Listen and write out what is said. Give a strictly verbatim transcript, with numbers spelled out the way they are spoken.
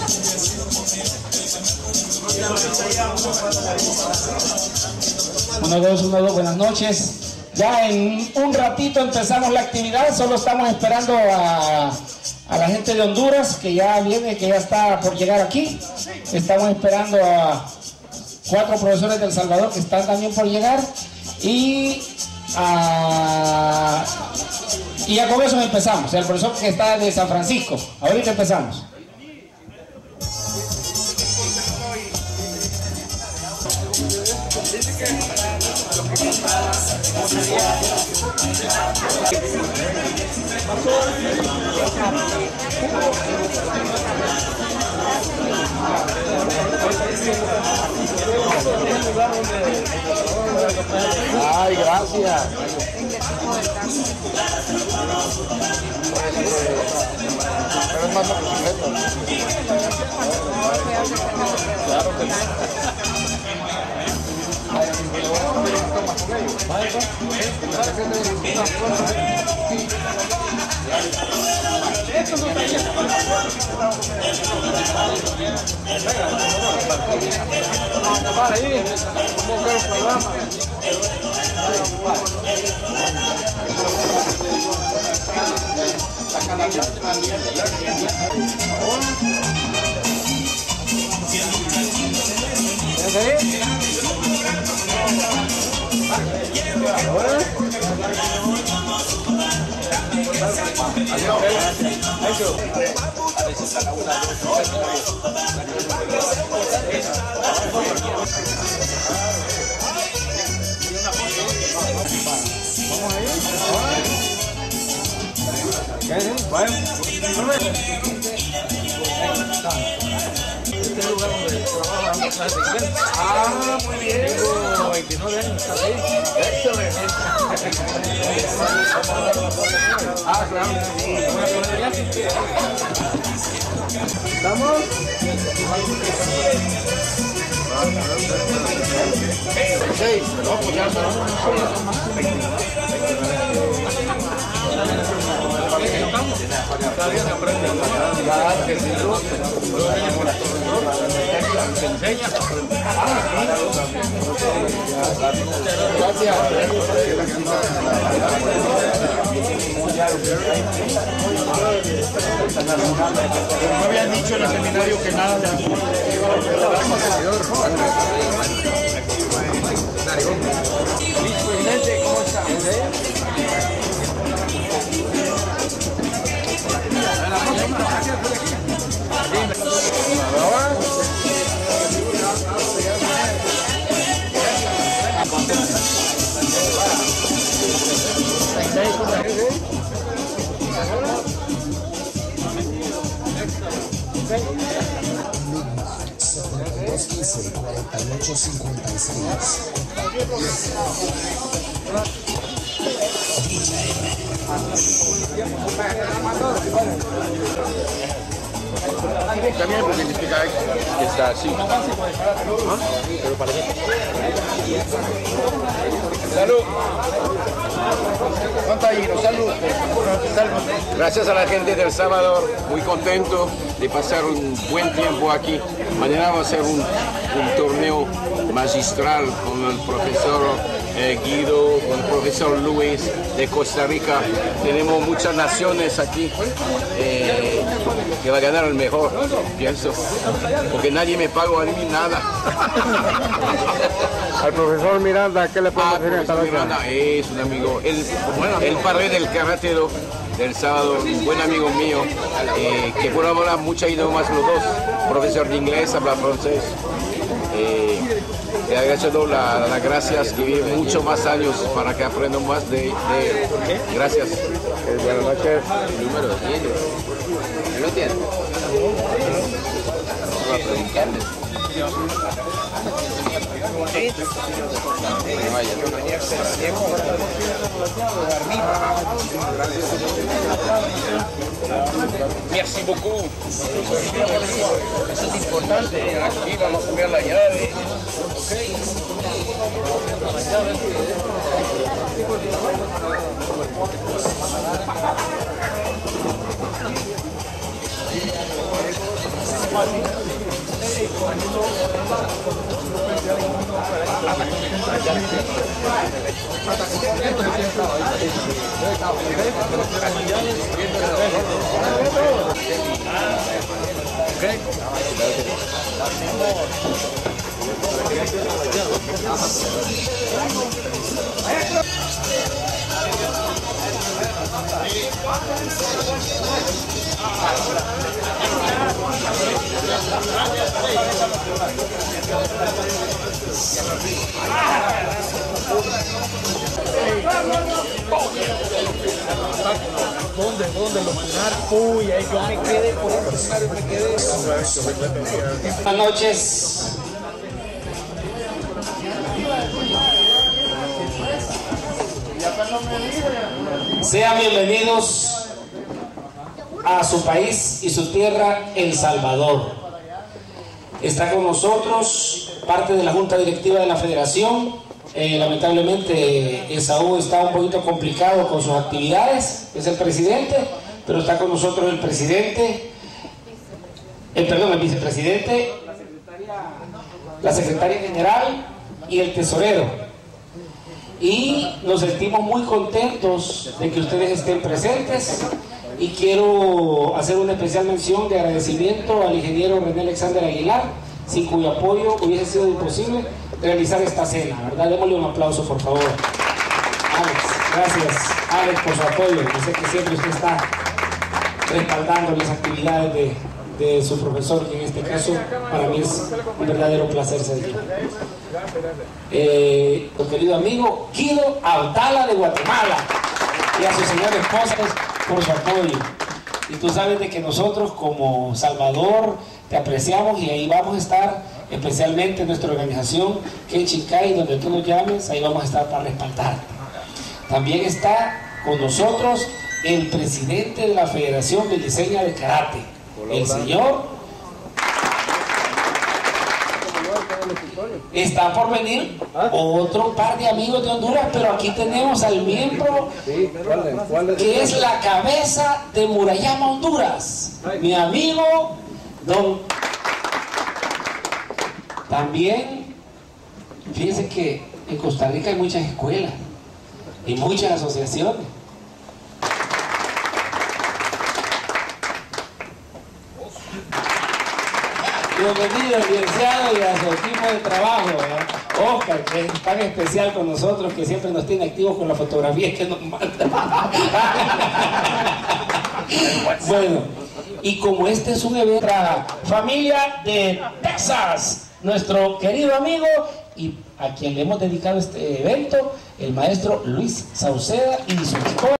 Uno, dos, uno, dos, buenas noches. Ya en un ratito empezamos la actividad, solo estamos esperando a, a la gente de Honduras, que ya viene, que ya está por llegar aquí. Estamos esperando a cuatro profesores de El Salvador que están también por llegar. Y, a, y ya con eso empezamos. El profesor que está de San Francisco. Ahorita empezamos. Ay, gracias. Pero es más motocicleta. Claro que sí. Este lugar donde trabajan. Ah, muy bien. Tengo veintinueve años. Excelente. Ah, claro. ¿Estamos? Sí, no, pues ya Cada día se aprende. Claro que sí. Se enseña. Gracias. Me habían dicho en el seminario que nada de Presidente, ¿cómo está? dos quince, cuarenta y ocho cincuenta y seis. También porque significa que está así. ¿Ah? Pero para qué. Salud. Montañino, salud. Salud. Gracias a la gente de El Salvador, muy contento de pasar un buen tiempo aquí. Mañana va a ser un, un torneo magistral con el profesor eh, Guido, con el profesor Luis de Costa Rica. Tenemos muchas naciones aquí eh, que va a ganar el mejor, pienso, porque nadie me paga a mí nada. Al profesor Miranda, ¿qué le puedo Ah, decir esta noche? Miranda es un amigo, el, el padre del karate do, del sábado, un buen amigo mío, eh, que por ahora mucho idiomas los dos, profesor de inglés, habla francés. Eh, le agradezco las la gracias, que vive muchos más años para que aprenda más de, de gracias. Eh, buenas noches. Número diez. ¿Lo tiene? Vamos a preguntarle. Merci beaucoup. Eso es importante. Aquí vamos a cambiar la llave. ¿Dónde? ¿Dónde? Lo punar. Uy, ahí yo me quedé por el escenario, me quedé. Buenas noches. Sean bienvenidos a su país y su tierra, El Salvador. Está con nosotros parte de la Junta Directiva de la Federación. Eh, lamentablemente Esaú está un poquito complicado con sus actividades, es el presidente, pero está con nosotros el presidente, el, perdón, el vicepresidente, la secretaria general y el tesorero. Y nos sentimos muy contentos de que ustedes estén presentes y quiero hacer una especial mención de agradecimiento al ingeniero René Alexander Aguilar, sin cuyo apoyo hubiese sido imposible realizar esta cena, ¿verdad? Démosle un aplauso, por favor. Alex, gracias, Alex, por su apoyo. Yo sé que siempre usted está respaldando las actividades de, de su profesor, que en este caso para mí es un verdadero placer ser aquí. Eh, tu querido amigo Guido Abdala de Guatemala y a su señora esposa por su apoyo. Y tú sabes de que nosotros como Salvador te apreciamos y ahí vamos a estar, especialmente en nuestra organización Kenchikai, donde tú nos llames, ahí vamos a estar para respaldarte. También está con nosotros el presidente de la Federación Beliceña de Karate, el señor. Está por venir otro par de amigos de Honduras, pero aquí tenemos al miembro que es la cabeza de Murayama, Honduras, mi amigo don. También fíjense que en Costa Rica hay muchas escuelas y muchas asociaciones. Bienvenido, licenciado, y a su equipo de trabajo, ¿verdad? Oscar, que es tan especial con nosotros, que siempre nos tiene activos con la fotografía que nos manda. Bueno, y como este es un evento, familia de Texas, nuestro querido amigo, y a quien le hemos dedicado este evento, el maestro Luis Sauceda y su esposa.